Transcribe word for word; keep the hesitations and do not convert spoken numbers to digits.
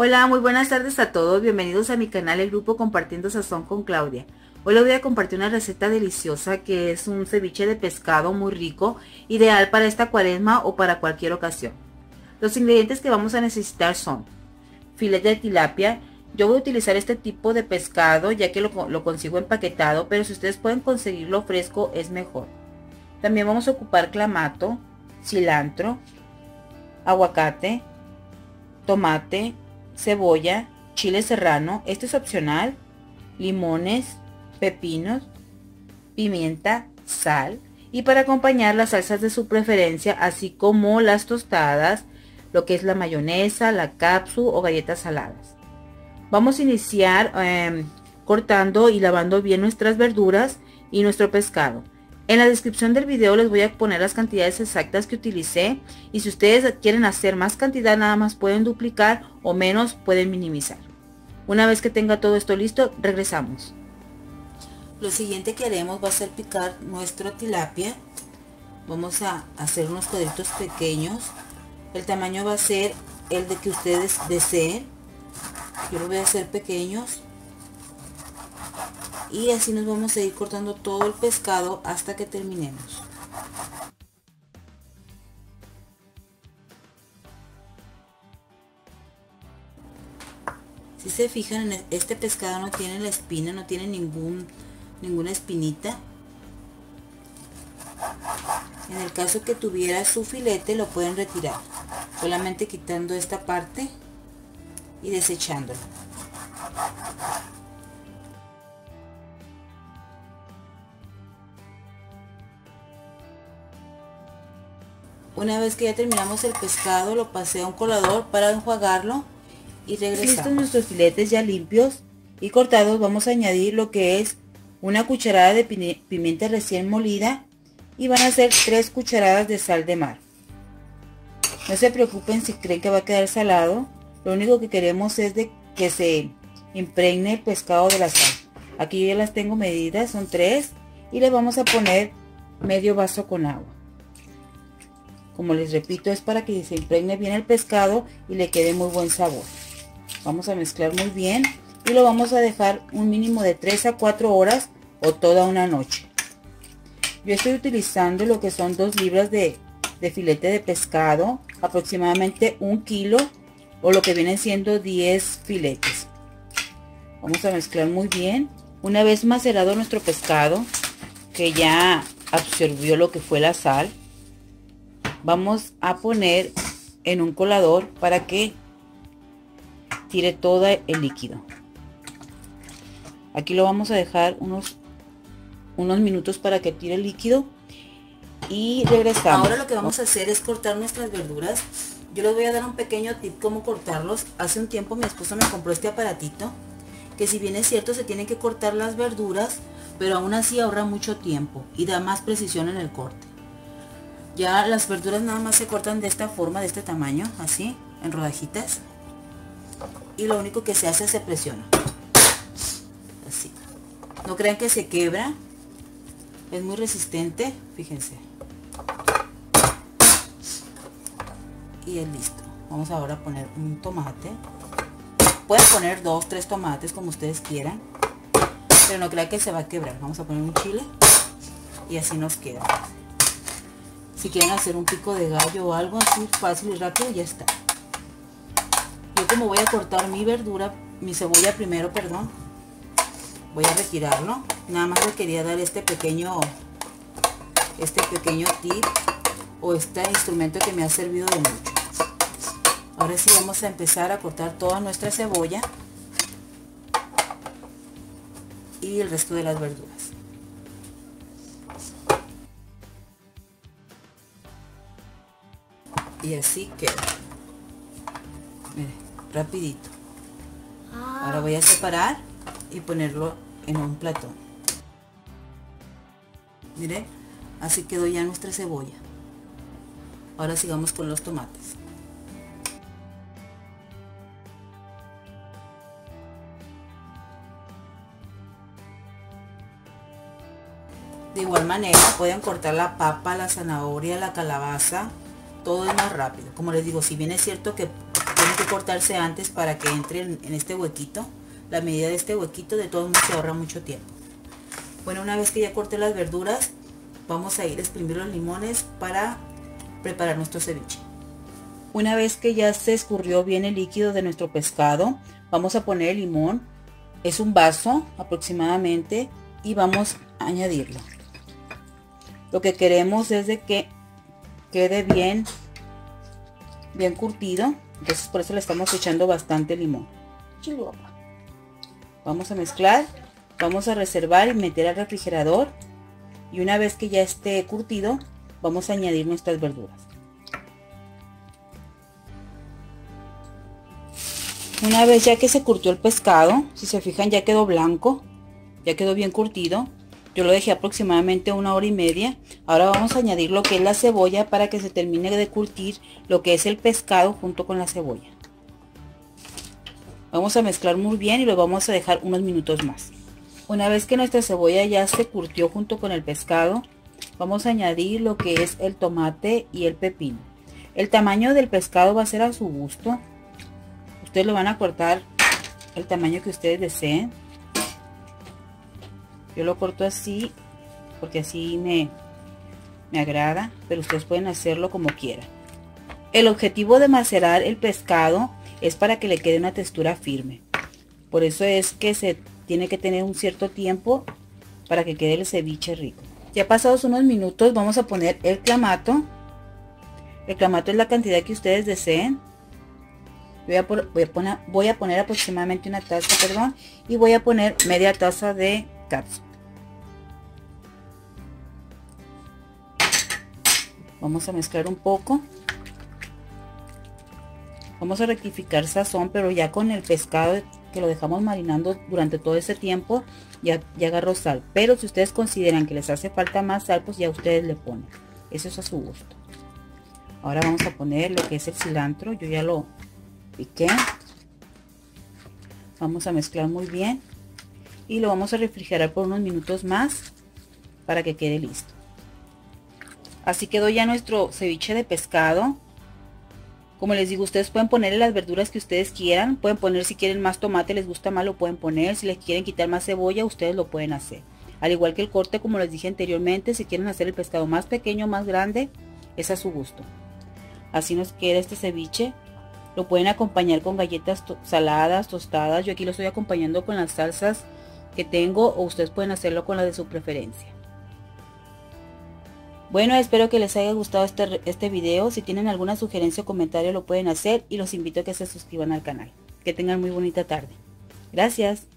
Hola, muy buenas tardes a todos, bienvenidos a mi canal El Grupo Compartiendo Sazón con Claudia. Hoy les voy a compartir una receta deliciosa que es un ceviche de pescado muy rico, ideal para esta cuaresma o para cualquier ocasión. Los ingredientes que vamos a necesitar son filete de tilapia. Yo voy a utilizar este tipo de pescado ya que lo, lo consigo empaquetado, pero si ustedes pueden conseguirlo fresco es mejor. También vamos a ocupar clamato, cilantro, aguacate, tomate, cebolla, chile serrano, este es opcional, limones, pepinos, pimienta, sal y para acompañar las salsas de su preferencia, así como las tostadas, lo que es la mayonesa, la capsu o galletas saladas. Vamos a iniciar eh, cortando y lavando bien nuestras verduras y nuestro pescado. En la descripción del video les voy a poner las cantidades exactas que utilicé y si ustedes quieren hacer más cantidad nada más pueden duplicar o menos pueden minimizar. Una vez que tenga todo esto listo, regresamos. Lo siguiente que haremos va a ser picar nuestro tilapia. Vamos a hacer unos cuadritos pequeños. El tamaño va a ser el de que ustedes deseen. Yo lo voy a hacer pequeños. Y así nos vamos a ir cortando todo el pescado hasta que terminemos. Si se fijan, este pescado no tiene la espina, no tiene ningún ninguna espinita. En el caso que tuviera su filete lo pueden retirar, solamente quitando esta parte y desechándolo. Una vez que ya terminamos el pescado, lo pasé a un colador para enjuagarlo y regresamos. Listos nuestros filetes ya limpios y cortados, vamos a añadir lo que es una cucharada de pimienta recién molida y van a ser tres cucharadas de sal de mar. No se preocupen si creen que va a quedar salado, lo único que queremos es de que se impregne el pescado de la sal. Aquí yo ya las tengo medidas, son tres, y le vamos a poner medio vaso con agua. Como les repito, es para que se impregne bien el pescado y le quede muy buen sabor. Vamos a mezclar muy bien y lo vamos a dejar un mínimo de tres a cuatro horas o toda una noche. Yo estoy utilizando lo que son dos libras de, de filete de pescado, aproximadamente un kilo o lo que vienen siendo diez filetes. Vamos a mezclar muy bien. Una vez macerado nuestro pescado, que ya absorbió lo que fue la sal, vamos a poner en un colador para que tire todo el líquido. Aquí lo vamos a dejar unos unos minutos para que tire el líquido y regresamos. Ahora lo que vamos a hacer es cortar nuestras verduras. Yo les voy a dar un pequeño tip cómo cortarlos. Hace un tiempo mi esposo me compró este aparatito que, si bien es cierto, se tienen que cortar las verduras, pero aún así ahorra mucho tiempo y da más precisión en el corte. Ya las verduras nada más se cortan de esta forma, de este tamaño, así, en rodajitas. Y lo único que se hace es se presiona. Así. No crean que se quebra. Es muy resistente, fíjense. Y es listo. Vamos ahora a poner un tomate. Pueden poner dos, tres tomates como ustedes quieran. Pero no crean que se va a quebrar. Vamos a poner un chile. Y así nos queda. Si quieren hacer un pico de gallo o algo así fácil y rápido, ya está. Yo, como voy a cortar mi verdura, mi cebolla primero, perdón, voy a retirarlo. Nada más les quería dar este pequeño este pequeño tip o este instrumento que me ha servido de mucho. Ahora sí vamos a empezar a cortar toda nuestra cebolla y el resto de las verduras. Y así queda. Miren, rapidito. Ahora voy a separar y ponerlo en un platón. Miren, así quedó ya nuestra cebolla. Ahora sigamos con los tomates. De igual manera pueden cortar la papa, la zanahoria, la calabaza. Todo es más rápido. Como les digo, si bien es cierto que tienen que cortarse antes para que entre en, en este huequito. La medida de este huequito, de todos modos se ahorra mucho tiempo. Bueno, una vez que ya corté las verduras, vamos a ir a exprimir los limones para preparar nuestro ceviche. Una vez que ya se escurrió bien el líquido de nuestro pescado, vamos a poner el limón. Es un vaso aproximadamente y vamos a añadirlo. Lo que queremos es de que quede bien, bien curtido. Entonces por eso le estamos echando bastante limón. Vamos a mezclar. Vamos a reservar y meter al refrigerador. Y una vez que ya esté curtido, vamos a añadir nuestras verduras. Una vez ya que se curtió el pescado, si se fijan ya quedó blanco, ya quedó bien curtido. Yo lo dejé aproximadamente una hora y media. Ahora vamos a añadir lo que es la cebolla para que se termine de curtir lo que es el pescado junto con la cebolla. Vamos a mezclar muy bien y lo vamos a dejar unos minutos más. Una vez que nuestra cebolla ya se curtió junto con el pescado, vamos a añadir lo que es el tomate y el pepino. El tamaño del pescado va a ser a su gusto. Ustedes lo van a cortar el tamaño que ustedes deseen. Yo lo corto así porque así me, me agrada, pero ustedes pueden hacerlo como quieran. El objetivo de macerar el pescado es para que le quede una textura firme. Por eso es que se tiene que tener un cierto tiempo para que quede el ceviche rico. Ya pasados unos minutos vamos a poner el clamato. El clamato es la cantidad que ustedes deseen. Voy a, por, voy a, poner, voy a poner aproximadamente una taza, perdón, y voy a poner media taza de catsup. Vamos a mezclar un poco. Vamos a rectificar sazón, pero ya con el pescado que lo dejamos marinando durante todo ese tiempo, ya, ya agarró sal. Pero si ustedes consideran que les hace falta más sal, pues ya ustedes le ponen. Eso es a su gusto. Ahora vamos a poner lo que es el cilantro. Yo ya lo piqué. Vamos a mezclar muy bien. Y lo vamos a refrigerar por unos minutos más para que quede listo. Así quedó ya nuestro ceviche de pescado. Como les digo, ustedes pueden ponerle las verduras que ustedes quieran. Pueden poner, si quieren más tomate, les gusta más, lo pueden poner. Si les quieren quitar más cebolla, ustedes lo pueden hacer. Al igual que el corte, como les dije anteriormente, si quieren hacer el pescado más pequeño o más grande, es a su gusto. Así nos queda este ceviche. Lo pueden acompañar con galletas to- saladas, tostadas. Yo aquí lo estoy acompañando con las salsas que tengo, o ustedes pueden hacerlo con la de su preferencia. Bueno, espero que les haya gustado este, este video. Si tienen alguna sugerencia o comentario lo pueden hacer, y los invito a que se suscriban al canal. Que tengan muy bonita tarde. Gracias.